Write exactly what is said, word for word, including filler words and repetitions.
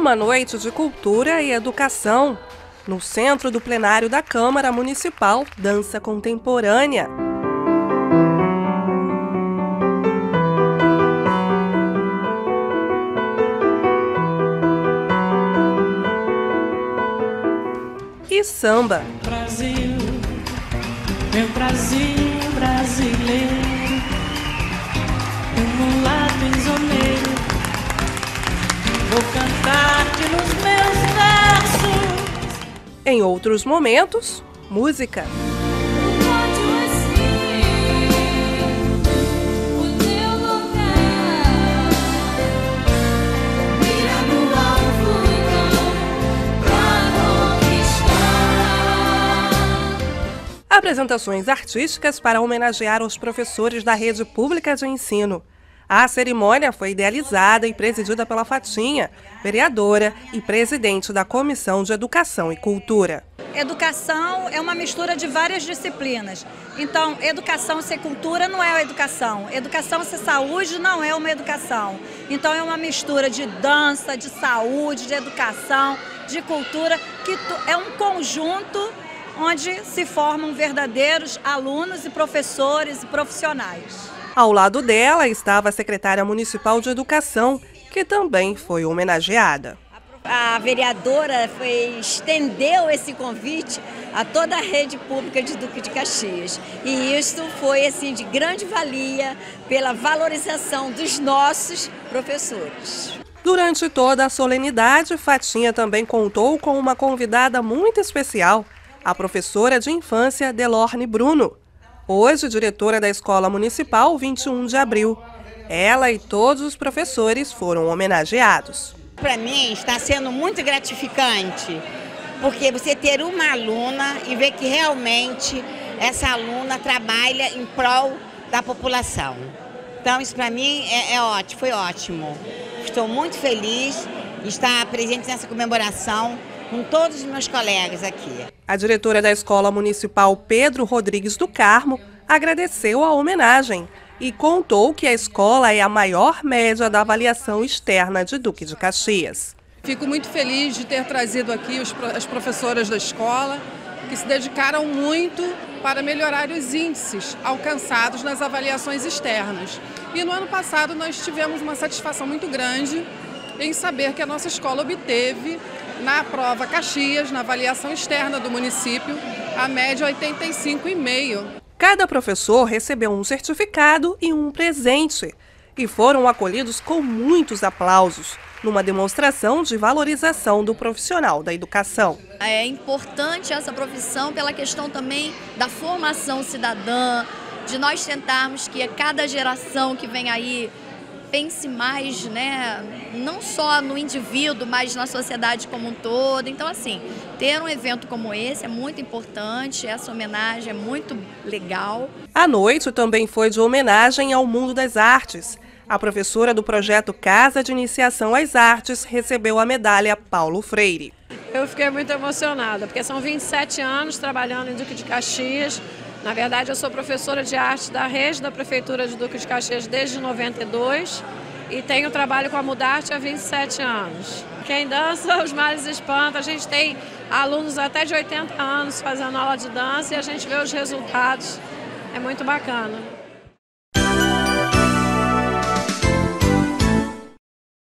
uma noite de cultura e educação. No centro do plenário da Câmara Municipal, dança contemporânea. E samba. Brasil, meu Brasil brasileiro, meu mulato isoleiro, vou cantar-te nos meus versos. Em outros momentos, música. Apresentações artísticas para homenagear os professores da rede pública de ensino. A cerimônia foi idealizada e presidida pela Fatinha, vereadora e presidente da Comissão de Educação e Cultura. Educação é uma mistura de várias disciplinas. Então, educação sem cultura não é educação. Educação sem saúde não é uma educação. Então, é uma mistura de dança, de saúde, de educação, de cultura, que é um conjunto onde se formam verdadeiros alunos e professores e profissionais. Ao lado dela estava a secretária municipal de Educação, que também foi homenageada. A vereadora foi, estendeu esse convite a toda a rede pública de Duque de Caxias. E isso foi assim, de grande valia pela valorização dos nossos professores. Durante toda a solenidade, Fatinha também contou com uma convidada muito especial, a professora de infância Delorne Bruno, hoje diretora da Escola Municipal vinte e um de abril. Ela e todos os professores foram homenageados. Para mim está sendo muito gratificante, porque você ter uma aluna e ver que realmente essa aluna trabalha em prol da população. Então isso para mim é, é ótimo, foi ótimo. Estou muito feliz de estar presente nessa comemoração com todos os meus colegas aqui. A diretora da Escola Municipal Pedro Rodrigues do Carmo agradeceu a homenagem e contou que a escola é a maior média da avaliação externa de Duque de Caxias. Fico muito feliz de ter trazido aqui os, as professoras da escola, que se dedicaram muito para melhorar os índices alcançados nas avaliações externas. E no ano passado nós tivemos uma satisfação muito grande em saber que a nossa escola obteve, na prova Caxias, na avaliação externa do município, a média oitenta e cinco vírgula cinco. Cada professor recebeu um certificado e um presente e foram acolhidos com muitos aplausos, numa demonstração de valorização do profissional da educação. É importante essa profissão pela questão também da formação cidadã, de nós tentarmos que a cada geração que vem aí pense mais, né, não só no indivíduo, mas na sociedade como um todo. Então, assim, ter um evento como esse é muito importante, essa homenagem é muito legal. A noite também foi de homenagem ao mundo das artes. A professora do projeto Casa de Iniciação às Artes recebeu a medalha Paulo Freire. Eu fiquei muito emocionada, porque são vinte e sete anos trabalhando em Duque de Caxias. Na verdade, eu sou professora de arte da rede da Prefeitura de Duque de Caxias desde noventa e dois e tenho trabalho com a Mudarte há vinte e sete anos. Quem dança, os males espantam. A gente tem alunos até de oitenta anos fazendo aula de dança e a gente vê os resultados. É muito bacana.